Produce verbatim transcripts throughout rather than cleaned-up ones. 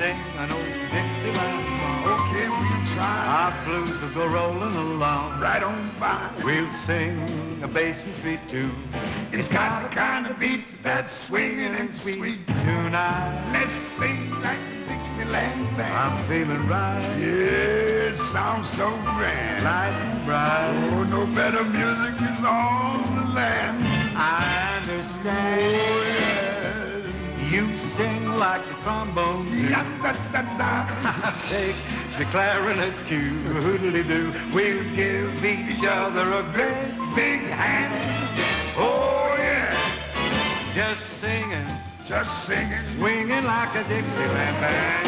sing an old Dixieland song. Okay, we try. Our blues will go rolling along. Right on by. We'll sing a bass and beat too. It's got the kind of beat that's swinging and sweet. Tonight, Let's sing like the Dixieland band. I'm feeling right. Yeah, it sounds so grand. Light and bright. Oh, no better music is on the land. I understand. Oh, yeah. You sing like the trombones do. Yeah, da, da, da. Take the clarinet's cue. Hoodly-doo. We'll give each other a great big hand. Oh, yeah. Just singing, Just singing. swinging like a Dixieland band.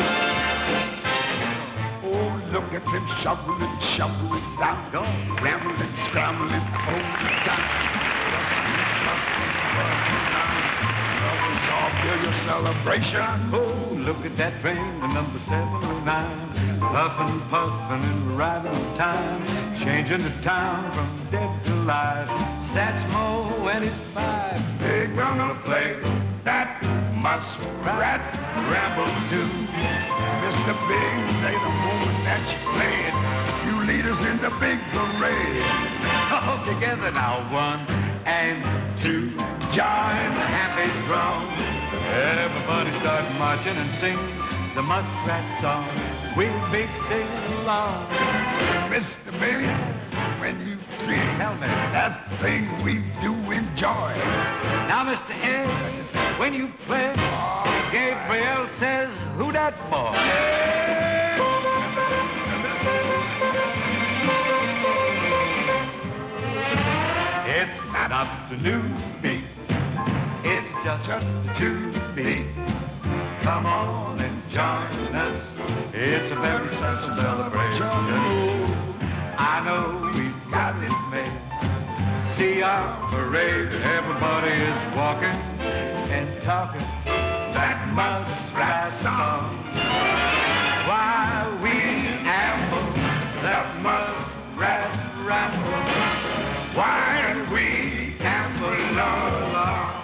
Oh, look at them shoveling, shoveling down. Go. Rambling, scrambling, oh, down. Feel your celebration. Oh, look at that train, the number seven oh nine. Puffin', puffin' and right on time. Changing the town from dead to live. Satchmo and his five. They're gonna play that muskrat ramble too. Mister Big, say the moment that you play it, you lead us in the big parade. All together now, one and two. Join The happy drum. Everybody start marching and singing the muskrat song. We'll be singing along. Mister Billy, when you sing, Tell me. that's the thing we do enjoy. Now, Mister Ed, when you play, Gabriel says, who that boy? It's not afternoon beat. It's just, just to be. Come on and join us. It's a very special celebration. I know we've got it made. See our parade. Everybody is walking and talking that muskrat song. While we amble that muskrat ramble. While we Amble along.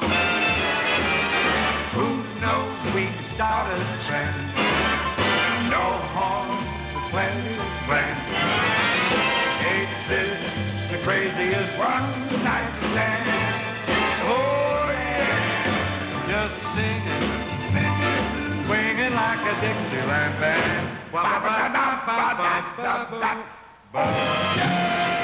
Who knows we can start a trend? No harm for plenty of friends. Ain't this the craziest one night stand? Oh yeah, just singing, singing, swinging like a Dixieland band. Ba ba ba ba ba ba ba ba.